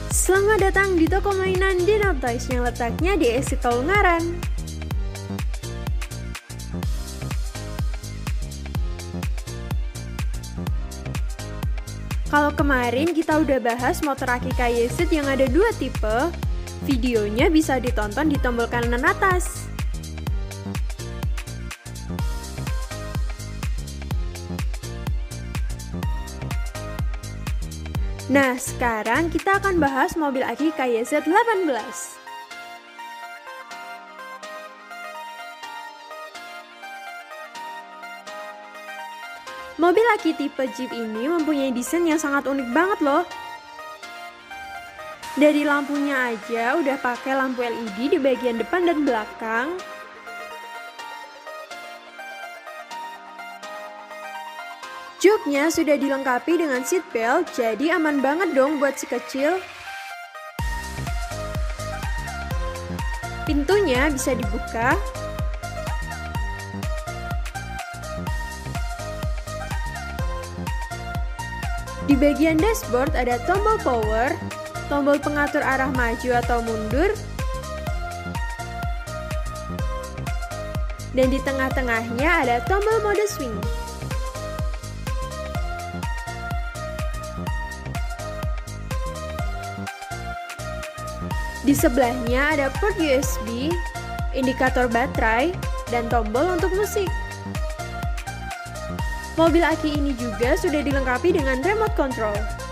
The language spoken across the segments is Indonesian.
Selamat datang di toko mainan Dinotoys yang letaknya di Exit Tol Ungaran. Kalau kemarin kita udah bahas motor aki KYZ yang ada dua tipe, videonya bisa ditonton di tombol kanan atas. Nah, sekarang kita akan bahas mobil aki KYZ 18. Mobil aki tipe Jeep ini mempunyai desain yang sangat unik banget loh. Dari lampunya aja udah pakai lampu LED di bagian depan dan belakang. Joknya sudah dilengkapi dengan seat belt, jadi aman banget dong buat si kecil. Pintunya bisa dibuka. Di bagian dashboard ada tombol power, tombol pengatur arah maju atau mundur, dan di tengah-tengahnya ada tombol mode swing. Di sebelahnya ada port USB, indikator baterai, dan tombol untuk musik. Mobil aki ini juga sudah dilengkapi dengan remote control.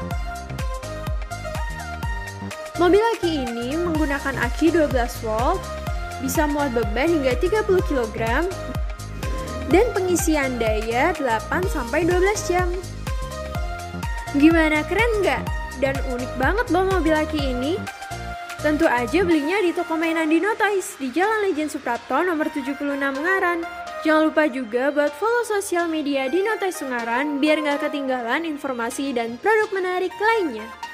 Mobil aki ini menggunakan aki 12 volt, bisa muat beban hingga 30 kg, dan pengisian daya 8-12 jam. Gimana, keren nggak? Dan unik banget loh mobil aki ini. Tentu aja belinya di toko mainan Dinotoys di Jalan Lejen Suprapto nomor 76 Ungaran. Jangan lupa juga buat follow sosial media Dinotoys Ungaran biar nggak ketinggalan informasi dan produk menarik lainnya.